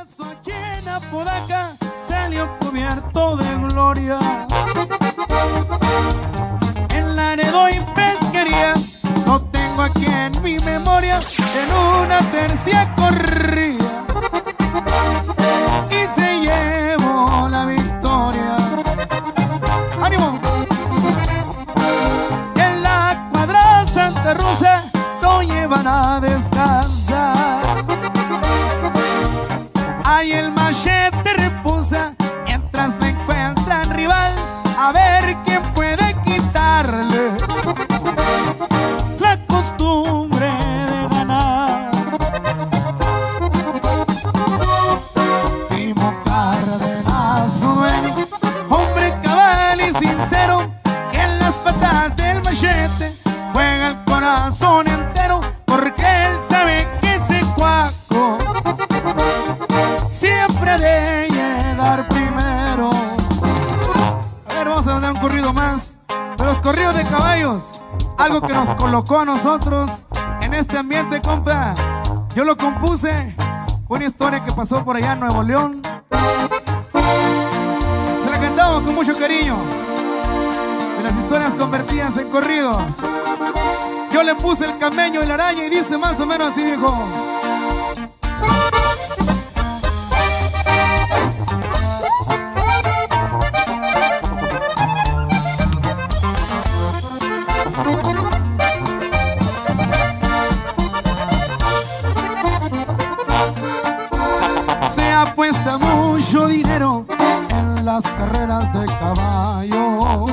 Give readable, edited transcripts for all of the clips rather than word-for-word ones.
vaso llena Podaca salió cubierto de gloria. En Laredo y Pesquería lo tengo aquí en mi memoria, en una tercia corrida y se llevó la victoria. ¡Ánimo! En la cuadra Santa Rosa lo llevan a descansar. Ahí el machete reposa mientras me encuentran rival, a ver quién puede quitarle la costumbre de ganar. Timo Cárdenas, dueño, hombre cabal y sincero, que en las patas del machete juega el corazón entero, porque él sabe que ese cuaco siempre ha de llegar primero. A ver, vamos a dar un corrido más de los corridos de caballos, algo que nos colocó a nosotros en este ambiente, compa. Yo lo compuse, una historia que pasó por allá en Nuevo León. Se la cantamos con mucho cariño, de las historias convertidas en corridos. Yo le puse el camello y la araña y dice más o menos así, viejo. Se apuesta mucho dinero en las carreras de caballo.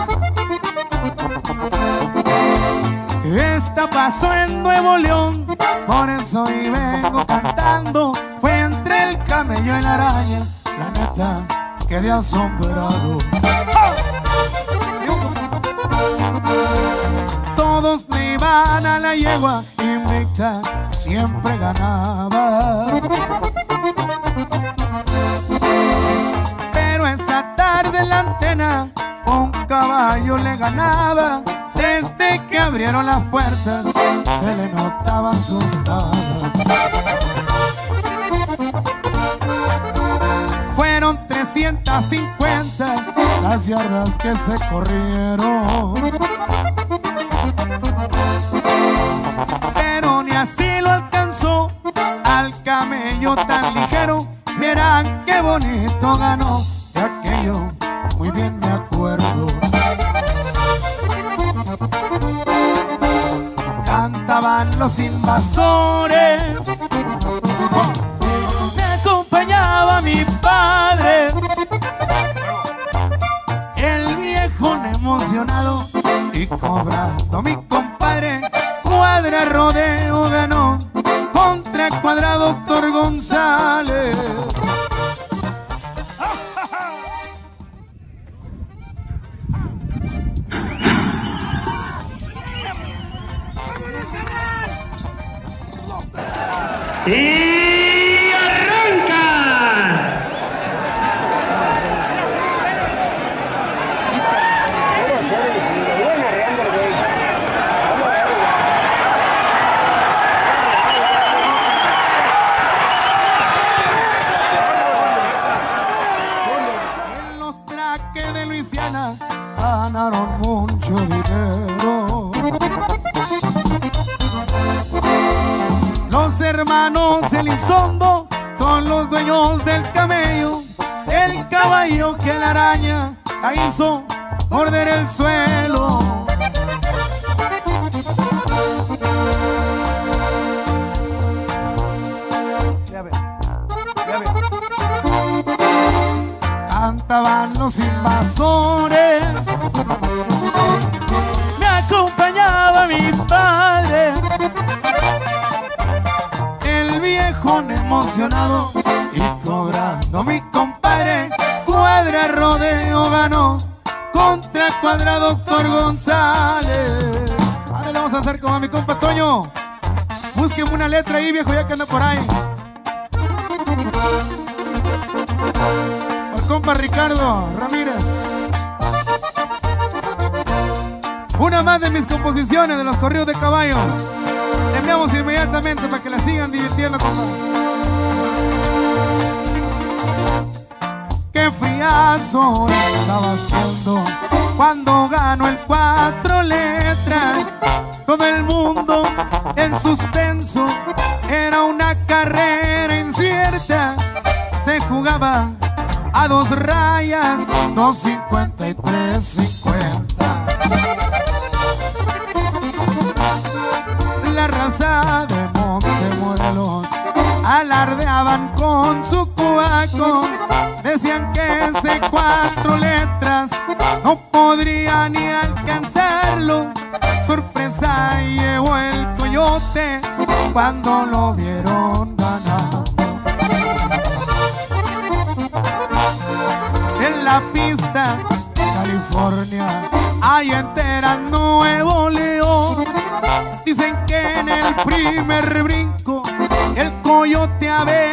Esta pasó en Nuevo León, por eso hoy vengo cantando. Fue entre el camello y la araña, la neta quedé asombrado. Todos le iban a la yegua, invicta siempre ganaba. Pero esa tarde en la antena un caballo le ganaba. Desde que abrieron las puertas se le notaba asustada. Fueron 350 las yardas que se corrieron, pero ni así lo alcanzó al camello tan ligero. Verán qué bonito ganó, de aquello muy bien me acuerdo. Cantaban los invasores, me acompañaba mi padre, el viejo emocionado, y cobrando mi compadre, cuadra rodeo ganó contra cuadra Doctor González. ¡Y arranca! En los traques de Luisiana ganaron mucho dinero. Los hermanos Elizondo son los dueños del camello, el caballo que la araña la hizo morder el suelo. Cantaban los invasores, me acompañaba mi padre, el viejo emocionado, y cobrando mi compadre, cuadra rodeo ganó contra cuadra Doctor González. Ahora le vamos a hacer como a mi compa Toño. Búsqueme una letra ahí, viejo, ya que anda por ahí. El compa Ricardo Ramírez. Una más de mis composiciones de los corridos de caballo. Le enviamos inmediatamente para que la sigan divirtiendo, compa. payaso estaba haciendo cuando ganó el 4 letras. Todo el mundo en suspenso, era una carrera incierta. Se jugaba a 2 rayas, 2.50 y 3.50. La raza de Montemorelos alardeaban con su cuaco. Decían que ese 4 letras no podría ni alcanzarlo. Sorpresa llevó el coyote cuando lo vieron ganar. En la pista California, hay entera Nuevo León. Dicen que en el primer brinco el coyote había